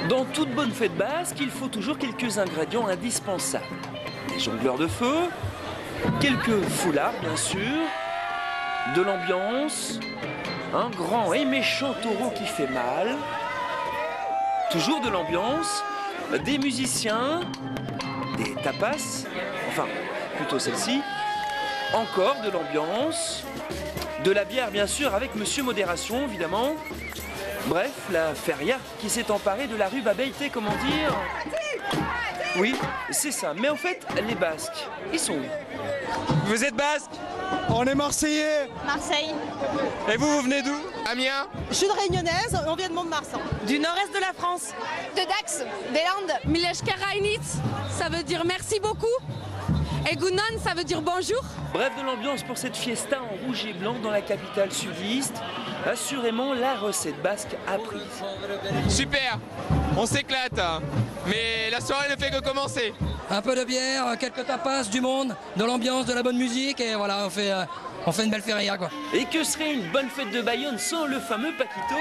Dans toute bonne fête basque, il faut toujours quelques ingrédients indispensables. Des jongleurs de feu, quelques foulards bien sûr, de l'ambiance, un grand et méchant taureau qui fait mal, toujours de l'ambiance, des musiciens, des tapas, enfin plutôt celle-ci, encore de l'ambiance, de la bière bien sûr avec Monsieur Modération évidemment. Bref, la feria qui s'est emparée de la rue Babeité, comment dire? Oui, c'est ça. Mais en fait, les Basques, ils sont où? Vous êtes basque? On est Marseillais. Marseille. Et vous venez d'où? Amiens? Je suis de Réunionnaise, on vient de Mont-de-Marsan. Du nord-est de la France. De Dax, des Landes. Mileshka Reinitz, ça veut dire merci beaucoup. Et Gunan, ça veut dire bonjour. Bref, de l'ambiance pour cette fiesta en rouge et blanc dans la capitale sudiste. Assurément, la recette basque apprise. Super, on s'éclate, mais la soirée ne fait que commencer. Un peu de bière, quelques tapas, du monde, de l'ambiance, de la bonne musique et voilà, on fait une belle feria quoi. Et que serait une bonne fête de Bayonne sans le fameux Paquito?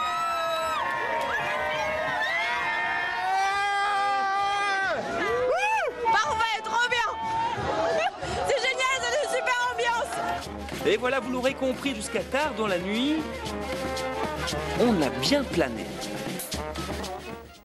Parfait, trop bien. C'est génial, c'est une super ambiance. Et voilà, vous l'aurez compris, jusqu'à tard dans la nuit, on a bien plané.